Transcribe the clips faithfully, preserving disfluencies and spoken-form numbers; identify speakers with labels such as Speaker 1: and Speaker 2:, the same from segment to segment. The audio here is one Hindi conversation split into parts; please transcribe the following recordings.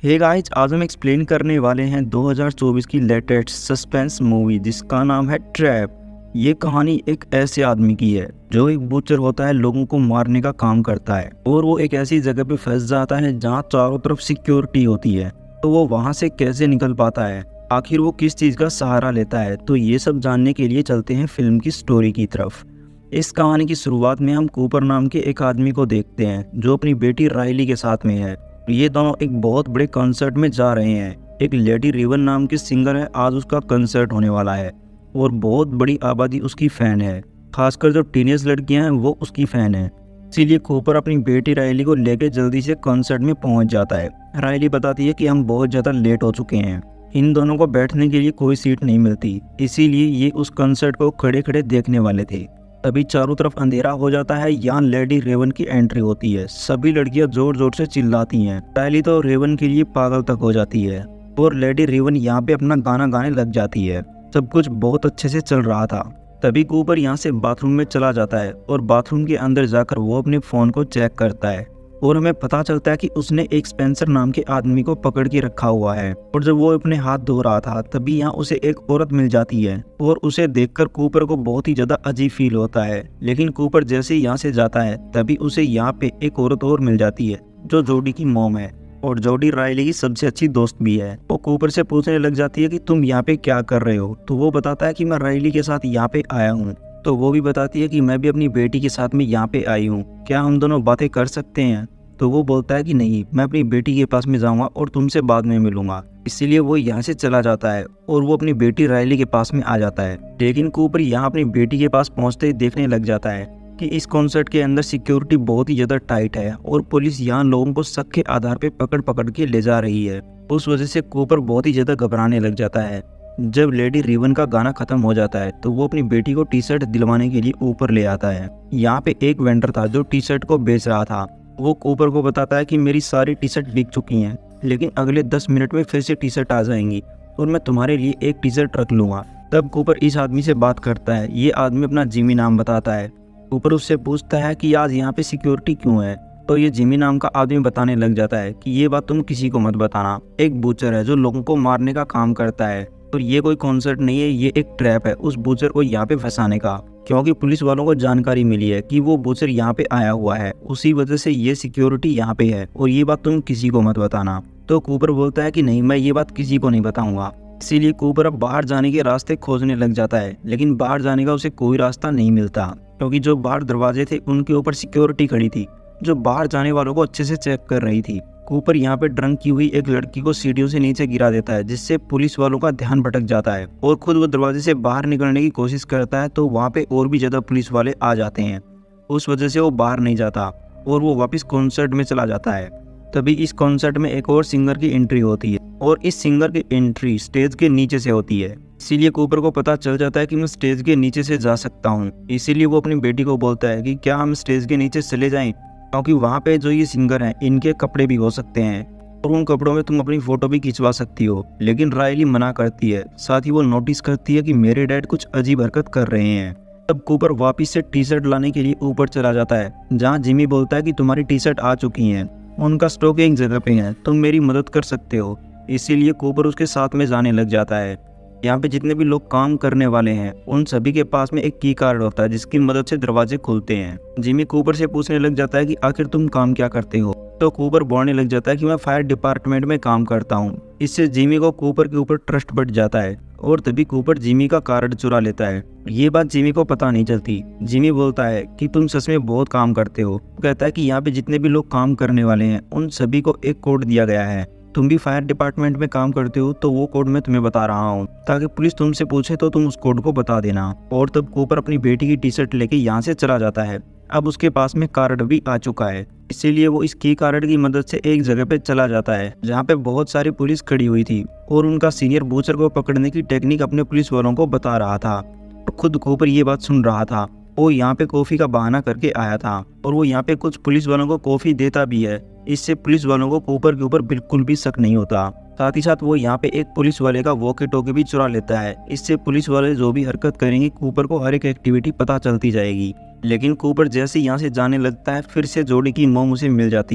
Speaker 1: हे गाइस, आज हम एक्सप्लेन करने वाले हैं दो हज़ार चौबीस की लेटेस्ट सस्पेंस मूवी जिसका नाम है ट्रैप। ये कहानी एक ऐसे आदमी की है जो एक बूचर होता है, लोगों को मारने का काम करता है और वो एक ऐसी जगह पे फंस जाता है जहाँ चारों तरफ सिक्योरिटी होती है। तो वो वहाँ से कैसे निकल पाता है, आखिर वो किस चीज़ का सहारा लेता है, तो ये सब जानने के लिए चलते हैं फिल्म की स्टोरी की तरफ। इस कहानी की शुरुआत में हम कूपर नाम के एक आदमी को देखते हैं जो अपनी बेटी राइली के साथ में है। ये दोनों एक बहुत बड़े कंसर्ट में जा रहे हैं। एक लेडी रिवन नाम की सिंगर है, आज उसका कंसर्ट होने वाला है और बहुत बड़ी आबादी उसकी फ़ैन है। खासकर जो टीनेज लड़कियां हैं वो उसकी फ़ैन है। इसीलिए कूपर अपनी बेटी राइली को लेकर जल्दी से कंसर्ट में पहुंच जाता है। राइली बताती है कि हम बहुत ज़्यादा लेट हो चुके हैं, इन दोनों को बैठने के लिए कोई सीट नहीं मिलती, इसीलिए ये उस कंसर्ट को खड़े खड़े देखने वाले थे। तभी चारों तरफ अंधेरा हो जाता है। यहाँ लेडी रेवन की एंट्री होती है। सभी लड़कियां जोर जोर से चिल्लाती हैं। राइली तो रेवन के लिए पागल तक हो जाती है और लेडी रेवन यहाँ पे अपना गाना गाने लग जाती है। सब कुछ बहुत अच्छे से चल रहा था। तभी कूपर यहाँ से बाथरूम में चला जाता है और बाथरूम के अंदर जाकर वो अपने फ़ोन को चेक करता है और हमें पता चलता है कि उसने एक स्पेंसर नाम के आदमी को पकड़ के रखा हुआ है। और जब वो अपने हाथ धो रहा था तभी यहाँ उसे एक औरत मिल जाती है और उसे देखकर कूपर को बहुत ही ज्यादा अजीब फील होता है। लेकिन कूपर जैसे ही यहाँ से जाता है तभी उसे यहाँ पे एक औरत और मिल जाती है जो जोडी की मॉम है और जोडी राइली की सबसे अच्छी दोस्त भी है। वो कूपर से पूछने लग जाती है कि तुम यहाँ पे क्या कर रहे हो, तो वो बताता है कि मैं राइली के साथ यहाँ पे आया हूँ। तो वो भी बताती है कि मैं भी अपनी बेटी के साथ में यहाँ पे आई हूँ, क्या हम दोनों बातें कर सकते हैं। तो वो बोलता है कि नहीं, मैं अपनी बेटी के पास में जाऊंगा और तुमसे बाद में मिलूंगा। इसीलिए वो यहाँ से चला जाता है और वो अपनी बेटी राइली के पास में आ जाता है। लेकिन कूपर यहाँ अपनी बेटी के पास पहुँचते ही देखने लग जाता है कि इस कॉन्सर्ट के अंदर सिक्योरिटी बहुत ही ज़्यादा टाइट है और पुलिस यहाँ लोगों को शक के आधार पर पकड़ पकड़ के ले जा रही है। उस वजह से कूपर बहुत ही ज़्यादा घबराने लग जाता है। जब लेडी रिवन का गाना खत्म हो जाता है तो वो अपनी बेटी को टी शर्ट दिलवाने के लिए ऊपर ले आता है। यहाँ पे एक वेंडर था जो टी शर्ट को बेच रहा था। वो कूपर को बताता है कि मेरी सारी टी शर्ट बिक चुकी हैं, लेकिन अगले दस मिनट में फिर से टी शर्ट आ जाएंगी और मैं तुम्हारे लिए एक टी शर्ट रख लूँगा। तब कूपर इस आदमी से बात करता है। ये आदमी अपना जिमी नाम बताता है। कूपर उससे पूछता है कि आज यहाँ पे सिक्योरिटी क्यों है, तो ये जिमी नाम का आदमी बताने लग जाता है कि ये बात तुम किसी को मत बताना। एक बूचर है जो लोगों को मारने का काम करता है और ये कोई कॉन्सर्ट नहीं है, ये एक ट्रैप है उस बूचर को यहाँ पे फंसाने का, क्योंकि पुलिस वालों को जानकारी मिली है कि वो बूचर यहाँ पे आया हुआ है, उसी वजह से ये सिक्योरिटी यहाँ पे है और ये बात तुम किसी को मत बताना। तो कूपर बोलता है कि नहीं, मैं ये बात किसी को नहीं बताऊंगा। इसीलिए कूपर अब बाहर जाने के रास्ते खोजने लग जाता है, लेकिन बाहर जाने का उसे कोई रास्ता नहीं मिलता क्योंकि जो बाहर दरवाजे थे उनके ऊपर सिक्योरिटी खड़ी थी जो बाहर जाने वालों को अच्छे से चेक कर रही थी। कूपर यहाँ पे ड्रंक की हुई एक लड़की को सीढ़ियों से नीचे गिरा देता है जिससे पुलिस वालों का ध्यान भटक जाता है और खुद वो दरवाजे से बाहर निकलने की कोशिश करता है, तो वहाँ पे और भी ज्यादा पुलिस वाले आ जाते हैं। उस वजह से वो बाहर नहीं जाता और वो वापस कॉन्सर्ट में चला जाता है। तभी इस कॉन्सर्ट में एक और सिंगर की एंट्री होती है और इस सिंगर की एंट्री स्टेज के नीचे से होती है। इसीलिए कूपर को पता चल जाता है कि मैं स्टेज के नीचे से जा सकता हूँ। इसीलिए वो अपनी बेटी को बोलता है कि क्या हम स्टेज के नीचे चले जाएं, क्योंकि वहाँ पे जो ये सिंगर हैं इनके कपड़े भी हो सकते हैं और उन कपड़ों में तुम अपनी फोटो भी खिंचवा सकती हो। लेकिन राइली मना करती है। साथ ही वो नोटिस करती है कि मेरे डैड कुछ अजीब हरकत कर रहे हैं। तब कूपर वापस से टी शर्ट लाने के लिए ऊपर चला जाता है, जहाँ जिमी बोलता है कि तुम्हारी टी शर्ट आ चुकी हैं, उनका स्टॉक एक जगह पे है, तुम मेरी मदद कर सकते हो। इसीलिए कूपर उसके साथ में जाने लग जाता है। यहाँ पे जितने भी लोग काम करने वाले हैं उन सभी के पास में एक की कार्ड होता है जिसकी मदद से दरवाजे खुलते हैं। जिमी कूपर से पूछने लग जाता है कि आखिर तुम काम क्या करते हो, तो कूपर बोलने लग जाता है कि मैं फायर डिपार्टमेंट में काम करता हूँ। इससे जिमी को कूपर के ऊपर ट्रस्ट बढ़ जाता है और तभी कूपर जिमी का कार्ड चुरा लेता है। ये बात जिमी को पता नहीं चलती। जिमी बोलता है कि तुम सच में बहुत काम करते हो। कहता है कि यहाँ पे जितने भी लोग काम करने वाले हैं उन सभी को एक कोड दिया गया है, तुम भी फायर डिपार्टमेंट में काम करते हो तो वो कोड मैं तुम्हें बता रहा हूँ, ताकि पुलिस तुमसे पूछे तो तुम उस कोड को बता देना। और तब कूपर अपनी बेटी की टी शर्ट लेके यहाँ से चला जाता है। अब उसके पास में कार्ड भी आ चुका है, इसीलिए वो इस की कार्ड की मदद से एक जगह पे चला जाता है जहाँ पे बहुत सारी पुलिस खड़ी हुई थी और उनका सीनियर बूचर को पकड़ने की टेक्निक अपने पुलिस वालों को बता रहा था। और खुद कूपर ये बात सुन रहा था। वो यहाँ पे कॉफी का बहाना करके आया था और वो यहाँ पे कुछ पुलिस वालों को कॉफी देता भी है। इससे पुलिस वालों को कूपर के ऊपर बिल्कुल भी शक नहीं होता। साथ ही साथ वो यहाँ पे एक पुलिस वाले का वॉकी टॉकी भी चुरा लेता है। इससे पुलिस वाले जो भी हरकत करेंगे कूपर को हर एक एक्टिविटी पता चलती जाएगी। लेकिन कूपर जैसे यहाँ से जाने लगता है फिर से जोडी की मॉम उसे मिल जाती है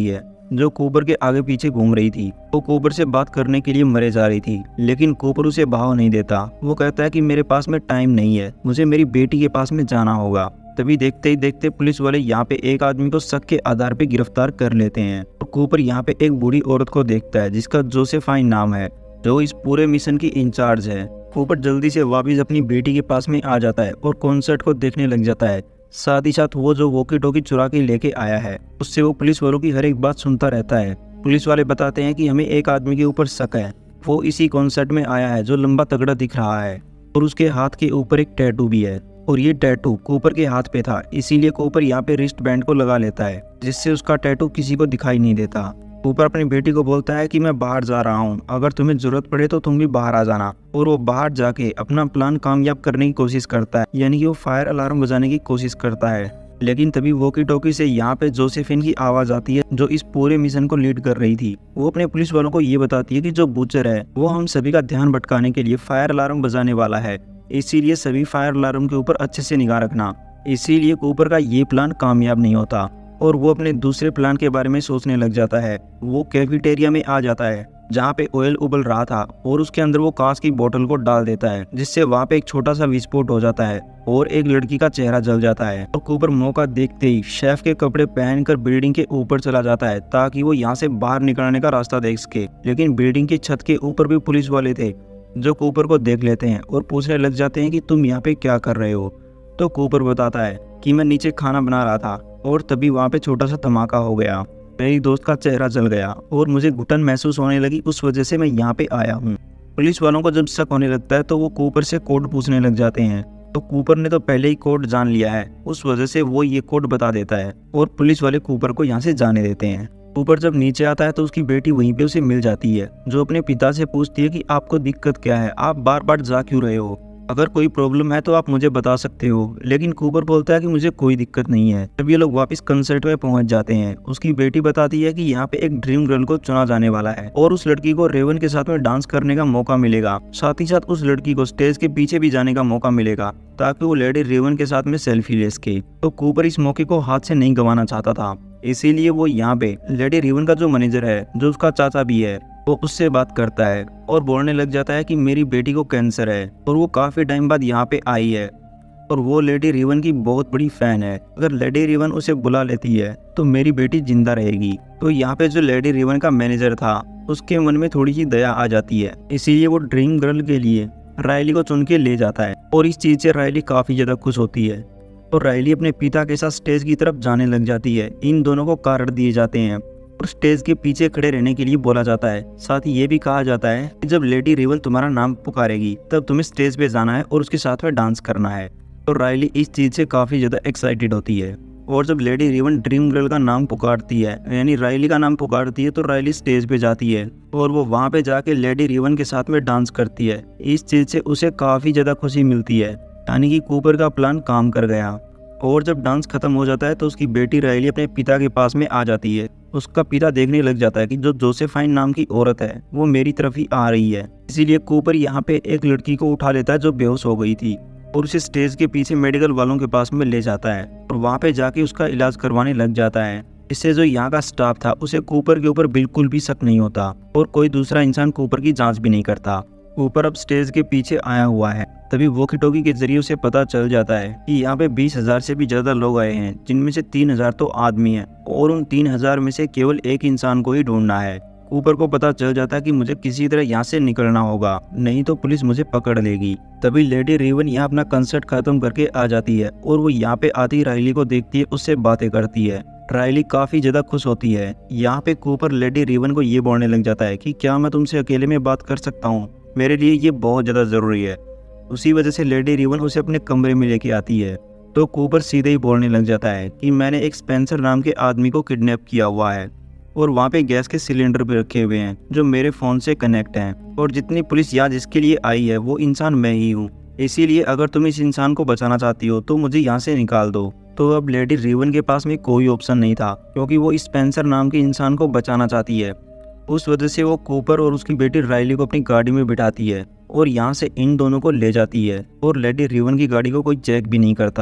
Speaker 1: जो कूपर के आगे पीछे घूम रही थी। वो कूपर से बात करने के लिए मरे जा रही थी, लेकिन कूपर उसे भाव नहीं देता। वो कहता है कि मेरे पास में टाइम नहीं है, मुझे मेरी बेटी के पास में जाना होगा। तभी देखते ही देखते पुलिस वाले यहाँ पे एक आदमी को शक के आधार पे गिरफ्तार कर लेते हैं। और कूपर यहाँ पे एक बूढ़ी औरत को देखता है जिसका जोसेफाइन नाम है, जो इस पूरे मिशन की इंचार्ज है। कूपर जल्दी से वापस अपनी बेटी के पास में आ जाता है और कॉन्सर्ट को देखने लग जाता है। साथ ही साथ वो जो वॉकी टॉकी चुरा के लेके आया है उससे वो पुलिस वालों की हर एक बात सुनता रहता है। पुलिस वाले बताते हैं कि हमें एक आदमी के ऊपर शक है, वो इसी कॉन्सर्ट में आया है जो लंबा तगड़ा दिख रहा है और उसके हाथ के ऊपर एक टैटू भी है। और ये टैटू कूपर के हाथ पे था, इसीलिए कूपर यहाँ पे रिस्ट बैंड को लगा लेता है जिससे उसका टैटू किसी को दिखाई नहीं देता। कूपर अपनी बेटी को बोलता है कि मैं बाहर जा रहा हूँ, अगर तुम्हें जरूरत पड़े तो तुम भी बाहर आ जाना। और वो बाहर जाके अपना प्लान कामयाब करने की कोशिश करता है, यानी कि वो फायर अलार्म बजाने की कोशिश करता है। लेकिन तभी वॉकी टॉकी से यहाँ पे जोसेफिन की आवाज आती है जो इस पूरे मिशन को लीड कर रही थी। वो अपने पुलिस वालों को ये बताती है कि जो बूचर है वो हम सभी का ध्यान भटकाने के लिए फायर अलार्म बजाने वाला है, इसीलिए सभी फायर अलार्म के ऊपर अच्छे से निगाह रखना। इसीलिए कूपर का ये प्लान कामयाब नहीं होता और वो अपने दूसरे प्लान के बारे में सोचने लग जाता है। वो कैफेटेरिया में आ जाता है जहाँ पे ऑयल उबल रहा था और उसके अंदर वो कांच की बोतल को डाल देता है, जिससे वहाँ पे एक छोटा सा विस्फोट हो जाता है और एक लड़की का चेहरा जल जाता है। और कूपर मौका देखते ही शेफ के कपड़े पहनकर बिल्डिंग के ऊपर चला जाता है ताकि वो यहाँ से बाहर निकलने का रास्ता देख सके। लेकिन बिल्डिंग की छत के ऊपर भी पुलिस वाले थे जो कूपर को देख लेते हैं और पूछने लग जाते हैं कि तुम यहाँ पे क्या कर रहे हो। तो कूपर बताता है कि मैं नीचे खाना बना रहा था और तभी वहाँ पे छोटा सा धमाका हो गया, मेरी दोस्त का चेहरा जल गया और मुझे घुटन महसूस होने लगी, उस वजह से मैं यहाँ पे आया हूँ। पुलिस वालों को जब शक होने लगता है तो वो कूपर से कोड पूछने लग जाते हैं। तो कूपर ने तो पहले ही कोड जान लिया है, उस वजह से वो ये कोड बता देता है और पुलिस वाले कूपर को यहाँ से जाने देते हैं। कूपर जब नीचे आता है तो उसकी बेटी वहीं पे उसे मिल जाती है, जो अपने पिता से पूछती है कि आपको दिक्कत क्या है, आप बार बार जा क्यों रहे हो, अगर कोई प्रॉब्लम है तो आप मुझे बता सकते हो। लेकिन कूपर बोलता है कि मुझे कोई दिक्कत नहीं है। जब ये लोग वापस कंसर्ट में पहुंच जाते हैं, उसकी बेटी बताती है कि यहाँ पे एक ड्रीम गर्ल को चुना जाने वाला है और उस लड़की को रेवन के साथ में डांस करने का मौका मिलेगा। साथ ही साथ उस लड़की को स्टेज के पीछे भी जाने का मौका मिलेगा ताकि वो लेडी रेवन के साथ में सेल्फी ले सके। तो कूपर इस मौके को हाथ से नहीं गंवाना चाहता था, इसीलिए वो यहाँ पे लेडी रेवन का जो मैनेजर है, जो उसका चाचा भी है, वो उससे बात करता है और बोलने लग जाता है कि मेरी बेटी को कैंसर है और वो काफी टाइम बाद यहाँ पे आई है और वो लेडी रेवन की बहुत बड़ी फैन है, अगर लेडी रेवन उसे बुला लेती है तो मेरी बेटी जिंदा रहेगी। तो यहाँ पे जो लेडी रेवन का मैनेजर था उसके मन में थोड़ी सी दया आ जाती है, इसीलिए वो ड्रीम गर्ल के लिए रायली को चुन के ले जाता है और इस चीज से रायली काफी ज्यादा खुश होती है और रायली अपने पिता के साथ स्टेज की तरफ जाने लग जाती है। इन दोनों को कार्ड दिए जाते हैं और स्टेज के पीछे खड़े रहने के लिए बोला जाता है। साथ ही ये भी कहा जाता है कि जब लेडी रेवन तुम्हारा नाम पुकारेगी तब तुम्हें स्टेज पे जाना है और उसके साथ में डांस करना है। तो रायली इस चीज से काफी ज्यादा एक्साइटेड होती है और जब लेडी रेवन ड्रीम गर्ल का नाम पुकारती है, यानी रायली का नाम पुकारती है, तो रायली स्टेज पे जाती है और वो वहाँ पे जाके लेडी रेवन के साथ में डांस करती है। इस चीज से उसे काफी ज्यादा खुशी मिलती है, यानी कि कूपर का प्लान काम कर गया। और जब डांस खत्म हो जाता है तो उसकी बेटी रायली अपने पिता के पास में आ जाती है। उसका पिता देखने लग जाता है कि जो जोसेफाइन नाम की औरत है वो मेरी तरफ ही आ रही है, इसीलिए कूपर यहाँ पे एक लड़की को उठा लेता है जो बेहोश हो गई थी और उसे स्टेज के पीछे मेडिकल वालों के पास में ले जाता है और वहाँ पे जाके उसका इलाज करवाने लग जाता है। इससे जो यहाँ का स्टाफ था उसे कूपर के ऊपर बिल्कुल भी शक नहीं होता और कोई दूसरा इंसान कूपर की जांच भी नहीं करता। कूपर अब स्टेज के पीछे आया हुआ है, तभी वॉकी टॉकी के जरिए उसे पता चल जाता है कि यहाँ पे बीस हजार से भी ज्यादा लोग आए हैं, जिनमें से तीन हजार तो आदमी हैं और उन तीन हजार में से केवल एक इंसान को ही ढूंढना है। कूपर को पता चल जाता है कि मुझे किसी तरह यहाँ से निकलना होगा, नहीं तो पुलिस मुझे पकड़ लेगी। तभी लेडी रेवन यहाँ अपना कंसर्ट खत्म करके आ जाती है और वो यहाँ पे आती रायली को देखती है, उससे बातें करती है। रायली काफी ज्यादा खुश होती है। यहाँ पे कूपर लेडी रेवन को ये बोलने लग जाता है कि क्या मैं तुमसे अकेले में बात कर सकता हूँ, मेरे लिए ये बहुत ज्यादा जरूरी है। उसी वजह से लेडी रेवन उसे अपने कमरे में लेके आती है। तो कूपर सीधे ही बोलने लग जाता है कि मैंने एक स्पेंसर नाम के आदमी को किडनैप किया हुआ है और वहाँ पे गैस के सिलेंडर भी रखे हुए हैं जो मेरे फ़ोन से कनेक्ट हैं और जितनी पुलिस यहाँ जिसके लिए आई है वो इंसान मैं ही हूँ, इसीलिए अगर तुम इस इंसान को बचाना चाहती हो तो मुझे यहाँ से निकाल दो। तो अब लेडी रेवन के पास में कोई ऑप्शन नहीं था क्योंकि वो स्पेंसर नाम के इंसान को बचाना चाहती है। उस वजह से वो कूपर और उसकी बेटी रायली को अपनी गाड़ी में बिठाती है और यहाँ से इन दोनों को ले जाती है और लेडी रेवन की गाड़ी को कोई चेक भी नहीं करता।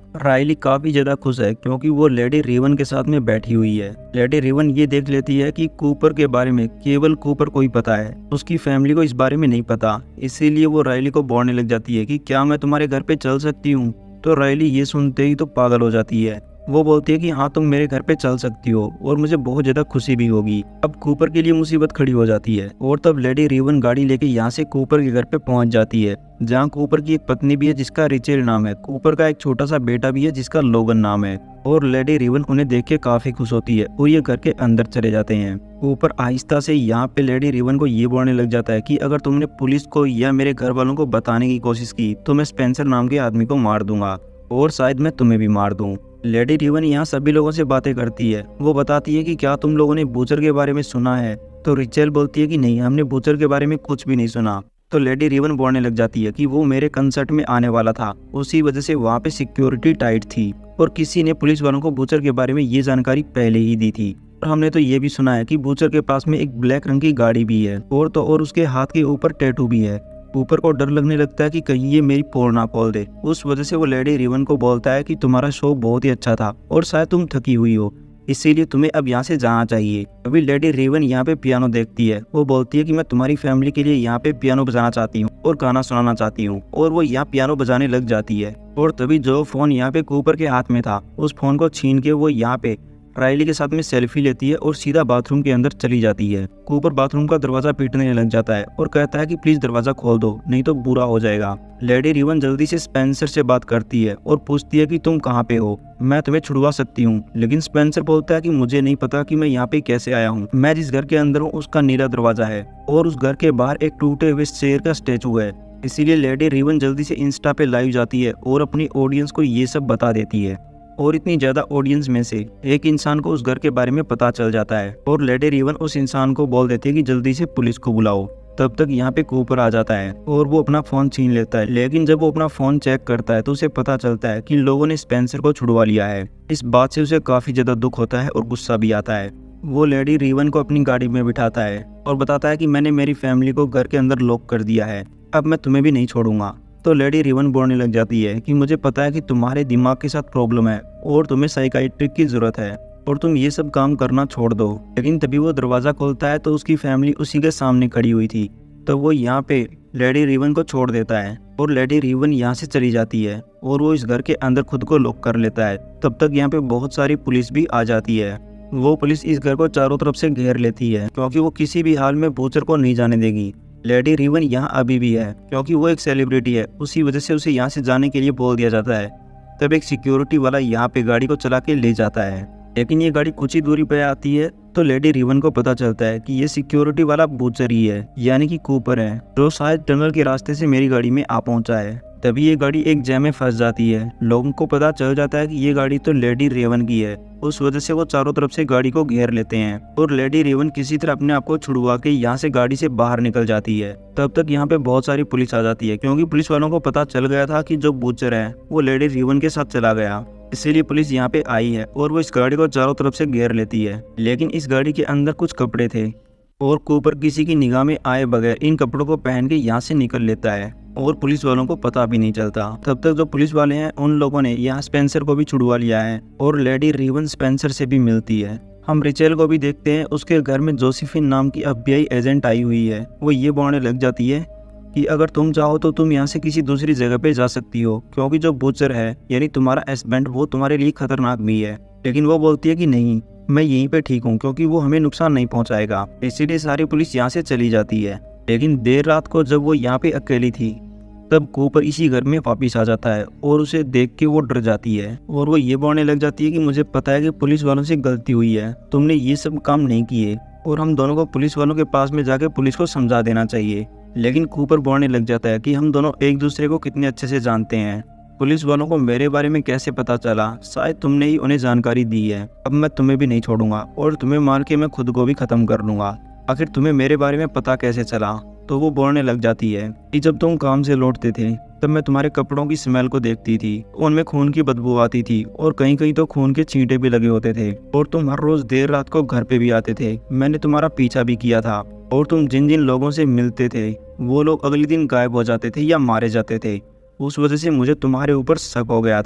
Speaker 1: राइली काफी ज्यादा खुश है क्योंकि वो लेडी रेवन के साथ में बैठी हुई है। लेडी रेवन ये देख लेती है कि कूपर के बारे में केवल कूपर को ही पता है, उसकी फैमिली को इस बारे में नहीं पता। इसीलिए वो राइली को बोलने लग जाती है कि क्या मैं तुम्हारे घर पे चल सकती हूँ। तो राइली ये सुनते ही तो पागल हो जाती है। वो बोलती है कि हाँ तुम मेरे घर पे चल सकती हो और मुझे बहुत ज्यादा खुशी भी होगी। अब कूपर के लिए मुसीबत खड़ी हो जाती है और तब लेडी रेवन गाड़ी लेके यहाँ से कूपर के घर पे पहुंच जाती है, जहाँ कूपर की एक पत्नी भी है जिसका रिचेल नाम है। कूपर का एक छोटा सा बेटा भी है जिसका लोगन नाम है। और लेडी रेवन उन्हें देख के काफी खुश होती है और ये घर के अंदर चले जाते हैं। कूपर आहिस्ता से यहाँ पे लेडी रेवन को ये बोलने लग जाता है कि अगर तुमने पुलिस को या मेरे घर वालों को बताने की कोशिश की तो मैं स्पेंसर नाम के आदमी को मार दूंगा और शायद मैं तुम्हें भी मार दूं। लेडी रेवन यहाँ सभी लोगों से बातें करती है। वो बताती है कि क्या तुम लोगों ने बूचर के बारे में सुना है। तो रिचेल बोलती है कि नहीं, हमने बूचर के बारे में कुछ भी नहीं सुना। तो लेडी रेवन बोलने लग जाती है कि वो मेरे कंसर्ट में आने वाला था, उसी वजह से वहाँ पे सिक्योरिटी टाइट थी और किसी ने पुलिस वालों को बूचर के बारे में ये जानकारी पहले ही दी थी। और हमने तो ये भी सुना है कि बूचर के पास में एक ब्लैक रंग की गाड़ी भी है और तो और उसके हाथ के ऊपर टैटू भी है। ऊपर को डर लगने लगता है कि कहीं ये मेरी पोल ना खोल दे। उस वजह से वो लेडी रेवन को बोलता है कि तुम्हारा शो बहुत ही अच्छा था और शायद तुम थकी हुई हो, इसीलिए तुम्हें अब यहाँ से जाना चाहिए। अभी लेडी रेवन यहाँ पे पियानो देखती है। वो बोलती है कि मैं तुम्हारी फैमिली के लिए यहाँ पे पियानो बजाना चाहती हूँ और गाना सुनाना चाहती हूँ। और वो यहाँ पियानो बजाने लग जाती है। और तभी जो फोन यहाँ पे कूपर के हाथ में था उस फोन को छीन के वो यहाँ पे राइली के साथ में सेल्फी लेती है और सीधा बाथरूम के अंदर चली जाती है। कूपर बाथरूम का दरवाजा पीटने लग जाता है और कहता है कि प्लीज दरवाजा खोल दो, नहीं तो बुरा हो जाएगा। लेडी रेवन जल्दी से स्पेंसर से बात करती है और पूछती है कि तुम कहाँ पे हो, मैं तुम्हें छुड़वा सकती हूँ। लेकिन स्पेंसर बोलता है कि मुझे नहीं पता कि मैं यहाँ पे कैसे आया हूँ। मैं जिस घर के अंदर हूँ उसका नीला दरवाजा है और उस घर के बाहर एक टूटे हुए शेर का स्टेचू है। इसीलिए लेडी रेवन जल्दी से इंस्टा पे लाइव जाती है और अपनी ऑडियंस को ये सब बता देती है। और इतनी ज्यादा ऑडियंस में से एक इंसान को उस घर के बारे में पता चल जाता है और लेडी रेवन उस इंसान को बोल देती है कि जल्दी से पुलिस को बुलाओ। तब तक यहाँ पे कूपर आ जाता है और वो अपना फोन छीन लेता है। लेकिन जब वो अपना फोन चेक करता है तो उसे पता चलता है कि लोगों ने स्पेंसर को छुड़वा लिया है। इस बात से उसे काफी ज्यादा दुख होता है और गुस्सा भी आता है। वो लेडी रेवन को अपनी गाड़ी में बिठाता है और बताता है कि मैंने मेरी फैमिली को घर के अंदर लॉक कर दिया है, अब मैं तुम्हें भी नहीं छोड़ूंगा। तो लेडी रेवन बोलने लग जाती है कि मुझे पता है कि तुम्हारे दिमाग के साथ प्रॉब्लम है और तुम्हें साइकाइट्रिक की जरूरत है और तुम ये सब काम करना छोड़ दो। लेकिन तभी वो दरवाजा खोलता है तो उसकी फैमिली उसी के सामने खड़ी हुई थी। तो वो यहाँ पे लेडी रेवन को छोड़ देता है और लेडी रेवन यहाँ से चली जाती है और वो इस घर के अंदर खुद को लॉक कर लेता है। तब तक यहाँ पे बहुत सारी पुलिस भी आ जाती है। वो पुलिस इस घर को चारों तरफ से घेर लेती है क्योंकि वो किसी भी हाल में बूचर को नहीं जाने देगी। लेडी रेवन यहाँ अभी भी है क्योंकि वो एक सेलिब्रिटी है, उसी वजह से उसे यहाँ से जाने के लिए बोल दिया जाता है। तब एक सिक्योरिटी वाला यहाँ पे गाड़ी को चला के ले जाता है। लेकिन ये गाड़ी कुछ ही दूरी पे आती है तो लेडी रेवन को पता चलता है कि ये सिक्योरिटी वाला बूचर ही है, यानी कि कूपर है, जो शायद टनल के रास्ते से मेरी गाड़ी में आ पहुंचा है। तभी ये गाड़ी एक जैम में फंस जाती है। लोगों को पता चल जाता है कि ये गाड़ी तो लेडी रेवन की है। उस वजह से वो चारों तरफ से गाड़ी को घेर लेते हैं और लेडी रेवन किसी तरह अपने आप को छुड़वा के यहाँ से गाड़ी से बाहर निकल जाती है। तब तक यहाँ पे बहुत सारी पुलिस आ जाती है क्योंकि पुलिस वालों को पता चल गया था कि जो बूचर है वो लेडी रेवन के साथ चला गया। इसीलिए पुलिस यहाँ पे आई है और वो इस गाड़ी को चारों तरफ से घेर लेती है। लेकिन इस गाड़ी के अंदर कुछ कपड़े थे और कूपर किसी की निगाह में आए बगैर इन कपड़ों को पहन के यहाँ से निकल लेता है और पुलिस वालों को पता भी नहीं चलता। तब तक जो पुलिस वाले हैं उन लोगों ने यहाँ स्पेंसर को भी छुड़वा लिया है और लेडी रेवन स्पेंसर से भी मिलती है। हम रिचेल को भी देखते हैं, उसके घर में जोसेफिन नाम की एफबीआई एजेंट आई हुई है। वो ये बोलने लग जाती है कि अगर तुम चाहो तो तुम यहाँ से किसी दूसरी जगह पे जा सकती हो क्योंकि जो बूचर है यानी तुम्हारा हस्बैंड वो तुम्हारे लिए खतरनाक भी है। लेकिन वो बोलती है कि नहीं, मैं यहीं पे ठीक हूँ क्योंकि वो हमें नुकसान नहीं पहुँचाएगा। इसीलिए सारी पुलिस यहाँ से चली जाती है। लेकिन देर रात को जब वो यहाँ पे अकेली थी तब कूपर इसी घर में वापिस आ जाता है और उसे देख के वो डर जाती है और वो ये बोलने लग जाती है कि मुझे पता है कि पुलिस वालों से गलती हुई है, तुमने ये सब काम नहीं किए और हम दोनों को पुलिस वालों के पास में जाके पुलिस को समझा देना चाहिए। लेकिन कूपर बोलने लग जाता है कि हम दोनों एक दूसरे को कितने अच्छे से जानते हैं, पुलिस वालों को मेरे बारे में कैसे पता चला, शायद तुमने ही उन्हें जानकारी दी है। अब मैं तुम्हें भी नहीं छोड़ूंगा और तुम्हें मार के मैं खुद को भी खत्म कर लूंगा। आखिर तुम्हें मेरे बारे में पता कैसे चला? तो वो बोलने लग जाती है कि जब तुम काम से लौटते थे तब मैं तुम्हारे कपड़ों की स्मेल को देखती थी, उनमें खून की बदबू आती थी और कहीं कहीं तो खून के छींटे भी लगे होते थे और तुम हर रोज देर रात को घर पे भी आते थे। मैंने तुम्हारा पीछा भी किया था और तुम जिन जिन लोगों से मिलते थे वो लोग अगले दिन गायब हो जाते थे या मारे जाते थे। उस वजह से मुझे तुम्हारे ऊपर शक हो गया था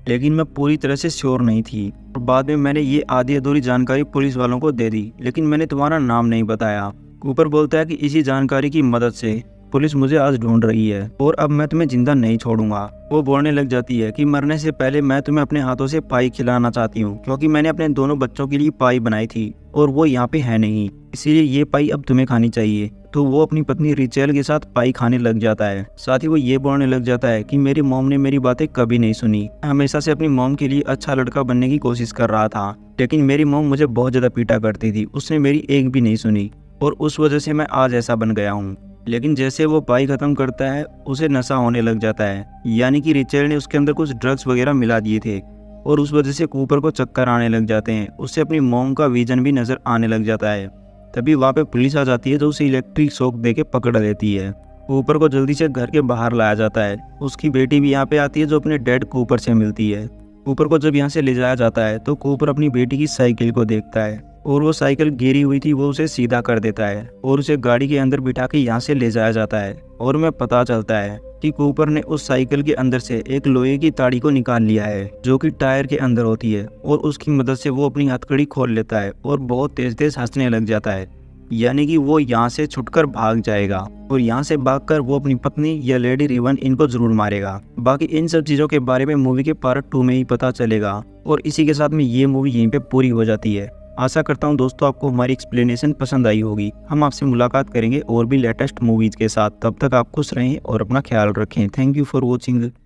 Speaker 1: लेकिन मैं पूरी तरह से श्योर नहीं थी और बाद में मैंने ये आधी अधूरी जानकारी पुलिस वालों को दे दी, लेकिन मैंने तुम्हारा नाम नहीं बताया। कूपर बोलता है कि इसी जानकारी की मदद से पुलिस मुझे आज ढूंढ रही है और अब मैं तुम्हें जिंदा नहीं छोड़ूंगा। वो बोलने लग जाती है कि मरने से पहले मैं तुम्हें अपने हाथों से पाई खिलाना चाहती हूँ, क्योंकि मैंने अपने दोनों बच्चों के लिए पाई बनाई थी और वो यहाँ पे है नहीं, इसीलिए ये पाई अब तुम्हें खानी चाहिए। तो वो अपनी पत्नी रिचेल के साथ पाई खाने लग जाता है। साथ ही वो ये बोलने लग जाता है कि मेरी मॉम ने मेरी बातें कभी नहीं सुनी। मैं हमेशा से अपनी मॉम के लिए अच्छा लड़का बनने की कोशिश कर रहा था, लेकिन मेरी मॉम मुझे बहुत ज्यादा पीटा करती थी, उसने मेरी एक भी नहीं सुनी और उस वजह से मैं आज ऐसा बन गया हूँ। लेकिन जैसे वो पाई खत्म करता है उसे नशा होने लग जाता है, यानी कि रिचेल ने उसके अंदर कुछ ड्रग्स वगैरह मिला दिए थे और उस वजह से कूपर को चक्कर आने लग जाते हैं। उससे अपनी मॉम का विजन भी नजर आने लग जाता है। तभी वहाँ पे पुलिस आ जाती है तो उसे इलेक्ट्रिक शॉक दे के पकड़ लेती है। कूपर को जल्दी से घर के बाहर लाया जाता है। उसकी बेटी भी यहाँ पे आती है जो अपने डैड कूपर से मिलती है। कूपर को जब यहाँ से ले जाया जाता है तो कूपर अपनी बेटी की साइकिल को देखता है और वो साइकिल गिरी हुई थी, वो उसे सीधा कर देता है और उसे गाड़ी के अंदर बिठा के यहाँ से ले जाया जाता है। और मैं पता चलता है कि कूपर ने उस साइकिल के अंदर से एक लोहे की ताड़ी को निकाल लिया है जो कि टायर के अंदर होती है और उसकी मदद से वो अपनी हथकड़ी खोल लेता है और बहुत तेज तेज हंसने लग जाता है, यानी कि वो यहाँ से छुटकर भाग जाएगा और यहाँ से भागकर वो अपनी पत्नी या लेडी रिवन इनको जरूर मारेगा। बाकी इन सब चीज़ों के बारे में मूवी के पार्ट टू में ही पता चलेगा और इसी के साथ में ये मूवी यहीं पे पूरी हो जाती है। आशा करता हूँ दोस्तों आपको हमारी एक्सप्लेनेशन पसंद आई होगी। हम आपसे मुलाकात करेंगे और भी लेटेस्ट मूवीज़ के साथ। तब तक आप खुश रहें और अपना ख्याल रखें। Thank you for watching.